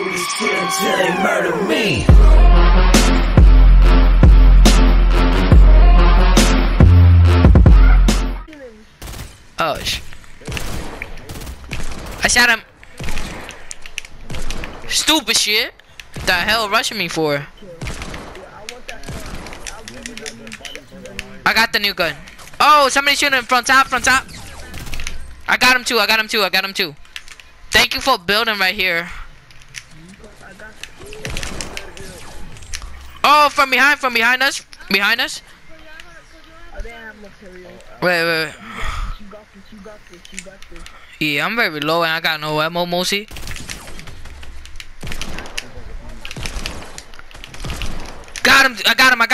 shoot this kid until they murder me. Oh, I shot him. Stupid shit. The hell rushing me for? I got the new gun. Oh, somebody shooting him from top, from top. I got him too, I got him too, I got him too. Thank you for building right here. Oh, from behind us, behind us. Wait. Yeah, I'm very low and I got no ammo, Mosi. Got him, I got him.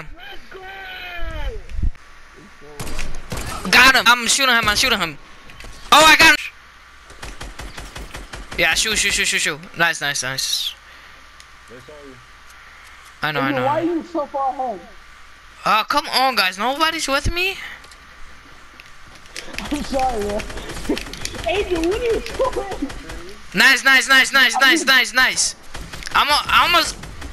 Got him, I'm shooting him. Oh, I got him. Yeah, shoot. Nice. I know. Why are you so far home? Come on, guys. Nobody's with me. I'm sorry, man. Adrian, what are you doing? Nice. I'm almost.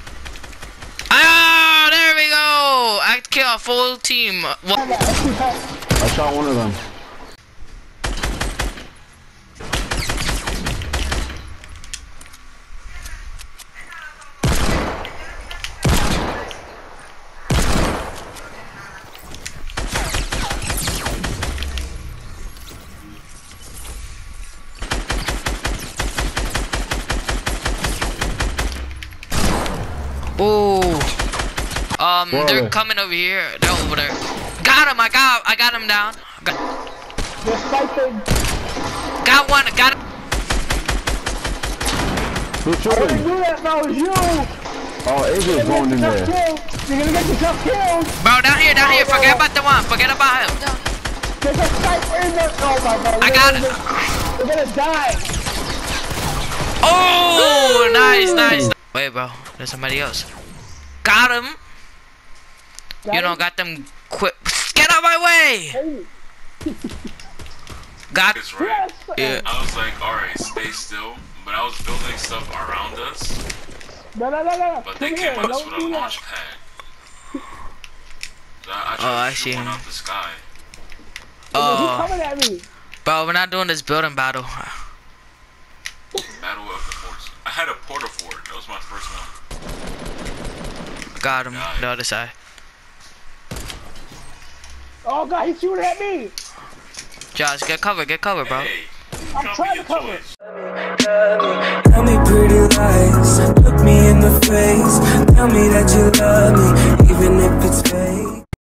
Ah, there we go. I killed a full team. I shot one of them. Oh, they're coming over here. They're over there. Got him. I got him down. They're sniping. Got one. Got him. Who's I shooting? didn't do that, that was you. Oh, Adrian's going in there. You're gonna get yourself killed. Bro, down here. Forget about the one. Forget about him. There's a sniper in there. Oh my god. I got it. We're gonna die. Oh, nice. Wait, bro. There's somebody else. Got him. Got them quick. Get out of my way. Got It's right. Yeah. I was like, alright, stay still. But I was building stuff around us. No. But they came at us with a launch pad. So I tried to shoot one out the sky. He's coming at me. Bro, we're not doing this building battle. Battle of the Forts. I had a porta fort. That was my first one. Got him. The other side. Oh god, he's shooting at me. Josh, get cover, bro. Hey, I'm trying to cover. Tell me pretty lies, look me in the face. Tell me that you love me.